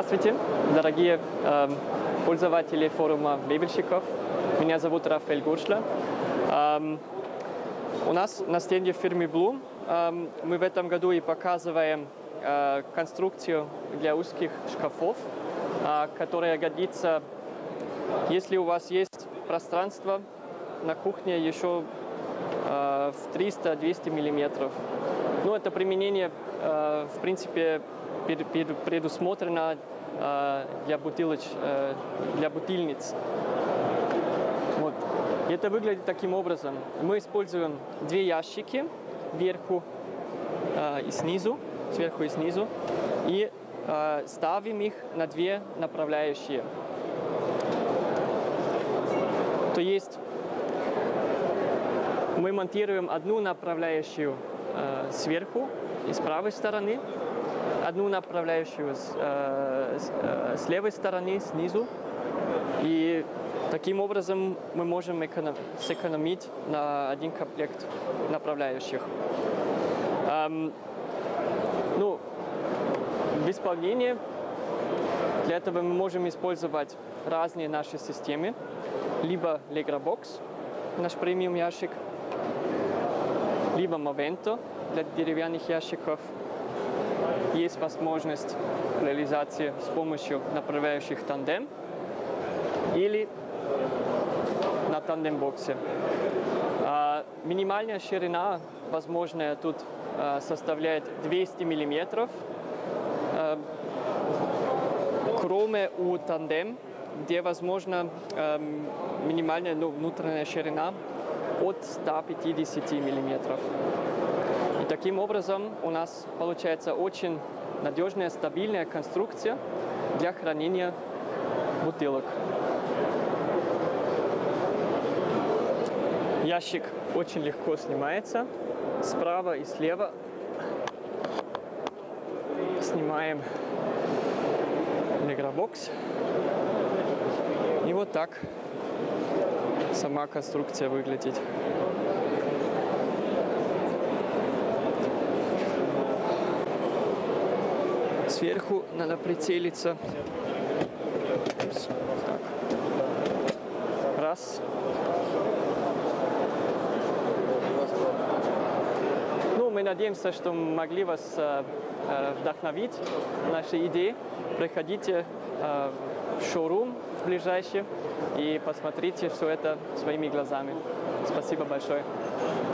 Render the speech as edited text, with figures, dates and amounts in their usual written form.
Здравствуйте, дорогие пользователи форума мебельщиков. Меня зовут Рафаэль Гуршля. У нас на стенде фирмы Blum мы в этом году и показываем конструкцию для узких шкафов, которая годится, если у вас есть пространство на кухне еще в 300-200 миллиметров. Ну, это применение, в принципе, предусмотрено для бутыльниц. Вот. И это выглядит таким образом. Мы используем две ящики вверху и снизу, сверху и снизу, и ставим их на две направляющие. То есть мы монтируем одну направляющую сверху и с правой стороны, одну направляющую с левой стороны, снизу. И таким образом мы можем сэкономить на один комплект направляющих. Ну, в исполнении для этого мы можем использовать разные наши системы. Либо Legrabox, наш премиум ящик, либо Movento для деревянных ящиков. Есть возможность реализации с помощью направляющих тандем или на тандем-боксе. Минимальная ширина, возможная, тут составляет 200 миллиметров, кроме у тандем, где возможно минимальная внутренняя ширина от 150 миллиметров. И таким образом у нас получается очень надежная, стабильная конструкция для хранения бутылок. Ящик очень легко снимается. Справа и слева снимаем Legrabox. И вот так сама конструкция выглядит. Сверху надо прицелиться. Так. Раз. Ну, мы надеемся, что мы могли вас вдохновить нашей идеей. Приходите в шоурум ближайший и посмотрите все это своими глазами. Спасибо большое.